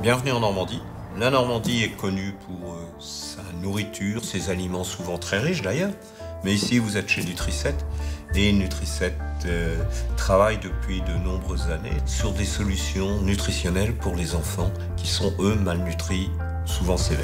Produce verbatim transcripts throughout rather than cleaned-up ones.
Bienvenue en Normandie. La Normandie est connue pour euh, sa nourriture, ses aliments souvent très riches d'ailleurs. Mais ici, vous êtes chez Nutricet et Nutricet euh, travaille depuis de nombreuses années sur des solutions nutritionnelles pour les enfants qui sont, eux, malnutris, souvent sévères.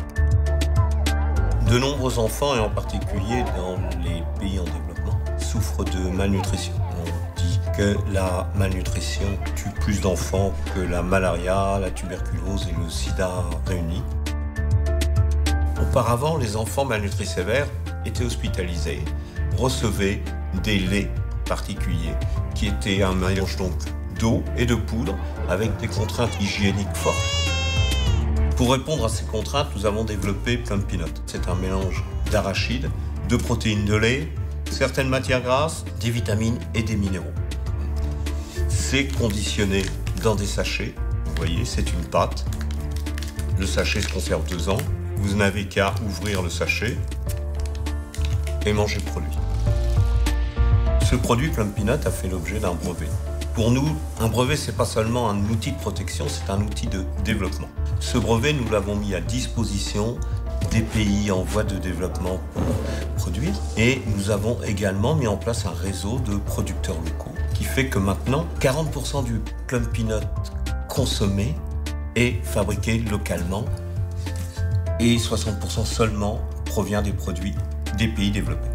De nombreux enfants, et en particulier dans les pays en développement, souffrent de malnutrition. On dit que la malnutrition tue plus d'enfants que la malaria, la tuberculose et le sida réunis. Auparavant, les enfants malnutris sévères étaient hospitalisés, recevaient des laits particuliers qui étaient un mélange donc d'eau et de poudre avec des contraintes hygiéniques fortes. Pour répondre à ces contraintes, nous avons développé Plum Peanut. C'est un mélange d'arachides, de protéines de lait, certaines matières grasses, des vitamines et des minéraux. C'est conditionné dans des sachets. Vous voyez, c'est une pâte. Le sachet se conserve deux ans. Vous n'avez qu'à ouvrir le sachet et manger le produit. Ce produit Plum Peanut a fait l'objet d'un brevet. Pour nous, un brevet, c'est pas seulement un outil de protection, c'est un outil de développement. Ce brevet, nous l'avons mis à disposition des pays en voie de développement pour produire. Et nous avons également mis en place un réseau de producteurs locaux qui fait que maintenant, quarante pour cent du Plum Peanut consommé est fabriqué localement et soixante pour cent seulement provient des produits des pays développés.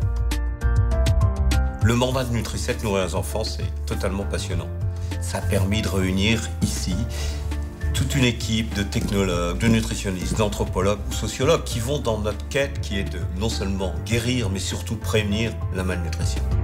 Le mandat de Nutricet Nourrir les enfants, c'est totalement passionnant. Ça a permis de réunir ici toute une équipe de technologues, de nutritionnistes, d'anthropologues ou sociologues qui vont dans notre quête qui est de non seulement guérir mais surtout prévenir la malnutrition.